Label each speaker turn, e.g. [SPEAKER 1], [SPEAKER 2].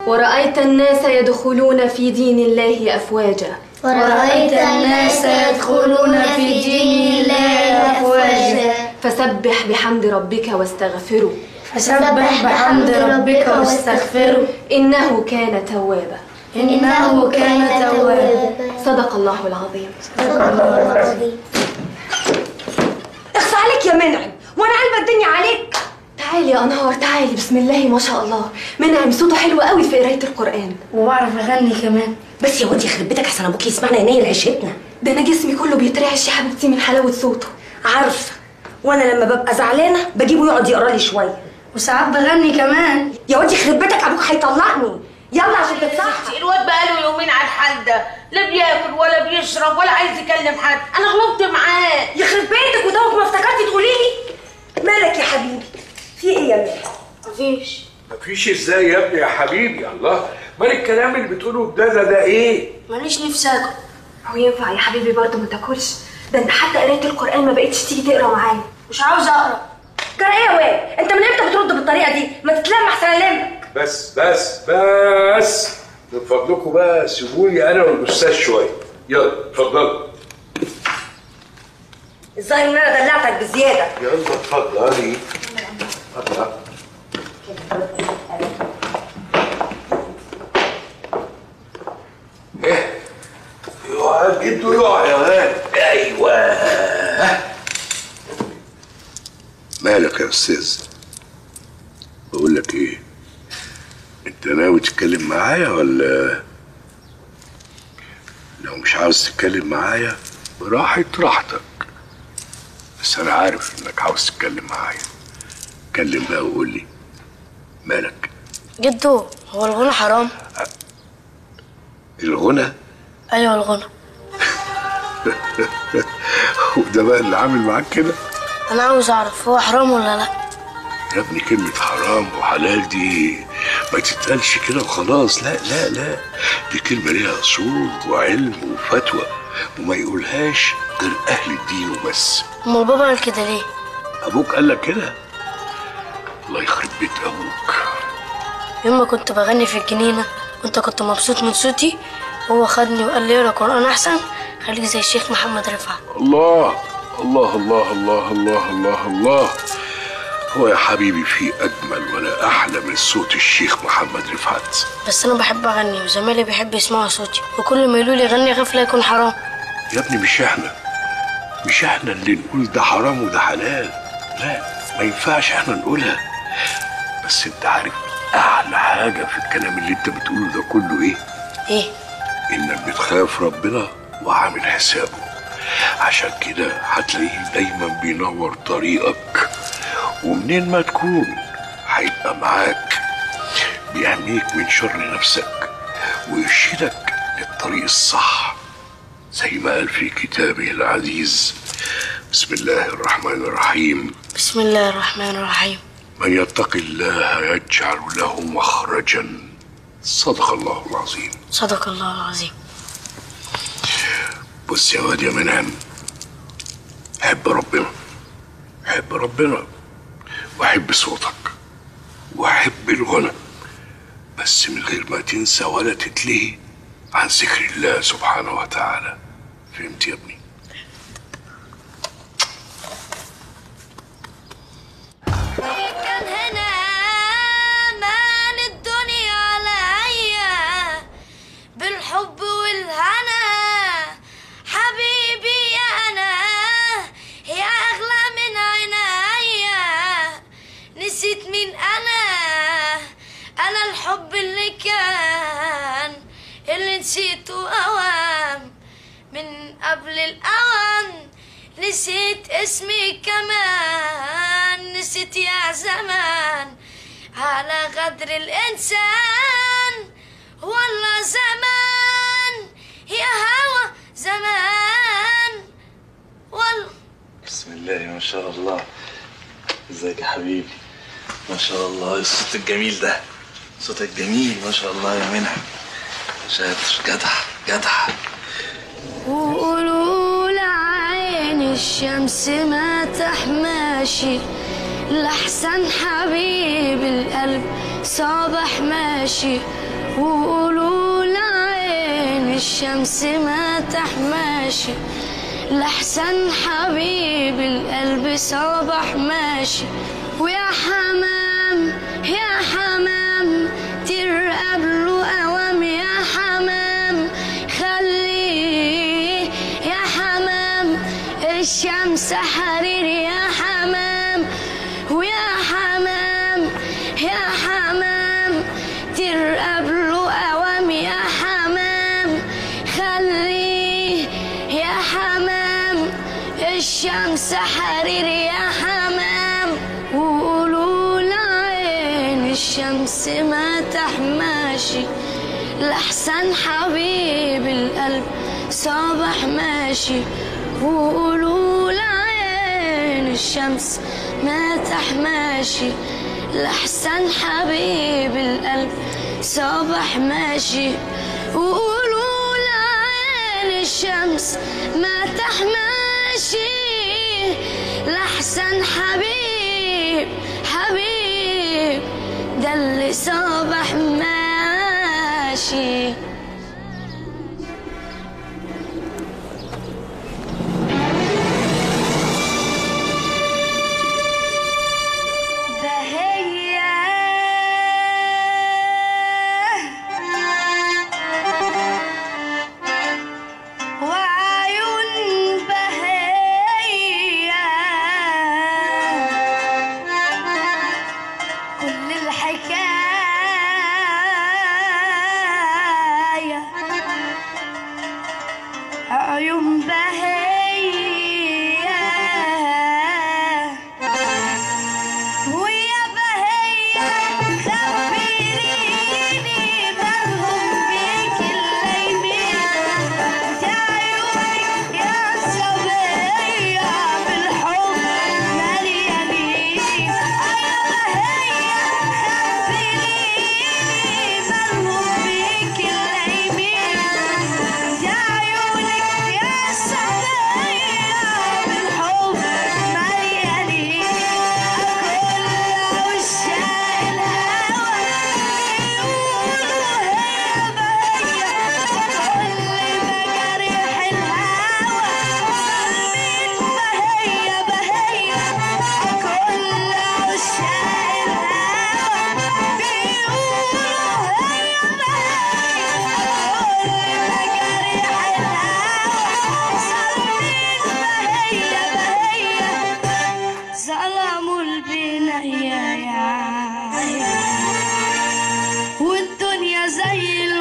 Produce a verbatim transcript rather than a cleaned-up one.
[SPEAKER 1] ورأيت الناس يدخلون في دين الله أفواجا.
[SPEAKER 2] ورأيت الناس يدخلون في دين الله أفواجا.
[SPEAKER 1] فسبح بحمد ربك واستغفره.
[SPEAKER 2] فسبح بحمد ربك واستغفره.
[SPEAKER 1] إنه كان توابا.
[SPEAKER 2] إنه كان توابا.
[SPEAKER 1] صدق الله العظيم.
[SPEAKER 2] صدق الله العظيم.
[SPEAKER 3] اخص عليك يا منعم، وانا قلبة الدنيا عليك.
[SPEAKER 1] تعالي يا انهار تعالي، بسم الله ما شاء الله. منعم صوته حلو قوي في قرايه القران،
[SPEAKER 3] وبعرف اغني كمان. بس يا واد يخرب بيتك احسن ابوك يسمعنا ينيل عيشتنا.
[SPEAKER 1] ده انا جسمي كله بيترعش يا حبيبتي من حلاوه صوته.
[SPEAKER 3] عارفه، وانا لما ببقى زعلانه بجيبه يقعد يقرا لي شويه،
[SPEAKER 2] وساعات بغني كمان.
[SPEAKER 3] يا واد يخرب بيتك ابوك هيطلقني. يلا عشان تتصحى.
[SPEAKER 4] الواد بقاله يومين على الحال ده، لا بياكل ولا بيشرب ولا عايز يكلم حد. انا غلطت معاه.
[SPEAKER 3] يخرب بيتك ودوك ما افتكرتي تقولي لي. مالك يا حبيبي؟ في ايه يا مالك؟
[SPEAKER 4] مفيش.
[SPEAKER 5] مفيش ازاي يا ابني يا حبيبي؟ الله، مال الكلام اللي بتقوله ده ده ده ايه؟
[SPEAKER 2] ماليش نفسي اكل.
[SPEAKER 1] هو ينفع يا حبيبي برضه ما تاكلش؟ ده انت حتى قرايه القران ما بقتش تيجي تقرا معايا.
[SPEAKER 2] مش عاوز اقرا.
[SPEAKER 3] جرى ايه يا واد؟ انت من امتى بترد بالطريقه دي؟ ما تتلم احسن المك.
[SPEAKER 5] بس بس بس من فضلكم بقى سيبوني انا والاستاذ شويه. يلا اتفضلوا.
[SPEAKER 3] الظاهر ان انا دلعتك بزياده.
[SPEAKER 5] يلا اتفضلي. اتفضل. ايه؟ يقع جده يقع يا غالي. ايوه. مالك يا استاذ؟ بقول لك ايه؟ انت ناوي تتكلم معايا ولا؟ لو مش عاوز تتكلم معايا براحة راحتك، بس انا عارف انك عاوز تتكلم معايا. اتكلم بقى وقول لي مالك.
[SPEAKER 2] جدو، هو الغنى حرام؟
[SPEAKER 5] الغنى؟
[SPEAKER 2] ايوه الغنى.
[SPEAKER 5] وده بقى اللي عامل معاك كده؟
[SPEAKER 2] انا عاوز اعرف هو حرام ولا لا.
[SPEAKER 5] يا ابني كلمة حرام وحلال دي ما تتقالش كده وخلاص. لا لا لا، دي كلمة ليها أصول وعلم وفتوى، وما يقولهاش غير أهل الدين وبس.
[SPEAKER 2] امال بابا قال كده ليه؟
[SPEAKER 5] أبوك قال لك كده؟ الله يخرب بيت أبوك.
[SPEAKER 2] يوم ما كنت بغني في الجنينة وانت كنت مبسوط من صوتي، هو خدني وقال لي اقرا قرآن أحسن، خليك زي الشيخ محمد رفعت.
[SPEAKER 5] الله الله الله الله الله الله الله. هو يا حبيبي في أجمل ولا أحلى من صوت الشيخ محمد رفعت؟
[SPEAKER 2] بس أنا بحب أغني وزمايلي بيحبوا يسمعوا صوتي، وكل ما يقولوا لي غني غفلة يكون حرام.
[SPEAKER 5] يا ابني مش احنا مش احنا اللي نقول ده حرام وده حلال، لا ما ينفعش احنا نقولها. بس انت عارف أعلى حاجة في الكلام اللي انت بتقوله ده كله ايه؟
[SPEAKER 2] ايه؟
[SPEAKER 5] إنك بتخاف ربنا وعامل حسابه، عشان كده هتلاقيه دايما بينور طريقك، ومنين ما تكون هيبقى معاك بيحميك من شر نفسك ويرشدك للطريق الصح، زي ما قال في كتابه العزيز: بسم الله الرحمن الرحيم.
[SPEAKER 2] بسم الله الرحمن الرحيم.
[SPEAKER 5] من يتق الله يجعل له مخرجا. صدق الله العظيم.
[SPEAKER 2] صدق الله العظيم.
[SPEAKER 5] بص يا واد يا منعم، حب ربنا، حب ربنا واحب صوتك واحب الغنى، بس من غير ما تنسى ولا تتلهي عن ذكر الله سبحانه وتعالى. فهمت يا ابني؟
[SPEAKER 2] كان هنا مان الدنيا عليا بالحب والهنا، حبيبي يا انا يا اغلى من عينيا، نسيت مين انا، انا الحب اللي كان اللي نسيته اوام من قبل الاوان، نسيت اسمي كمان، نسيت يا زمان على غدر الإنسان، والله زمان يا هوى زمان والله.
[SPEAKER 6] بسم الله ما شاء الله. ازيك يا حبيبي؟ ما شاء الله الصوت الجميل ده، صوتك جميل ما شاء الله يا منعم. شاطر جدع جدع.
[SPEAKER 2] وقولوا لعين الشمس ما تحماشي، لحسن حبيب القلب صبح ماشي، وقولوا لعين الشمس ما تحماشي، لحسن حبيب القلب صبح ماشي. ويا حمام يا حمام ترقب له قوام، يا حمام خليه يا حمام الشمس حرير، يا حمام. ويا حمام يا حمام ترقب له قوام، يا حمام خليه يا حمام الشمس حرير، يا حمام. وقولوا لعين الشمس ما تحماشي، لحسن حبيب القلب صبح ماشي. وقولوا لعين الشمس ما تحماشي، لحسن حبيب القلب صبح ماشي. وقولوا لعين الشمس ما تحماشي، لحسن حبيب حبيب ده اللي صبح ماشي. والدنيا زي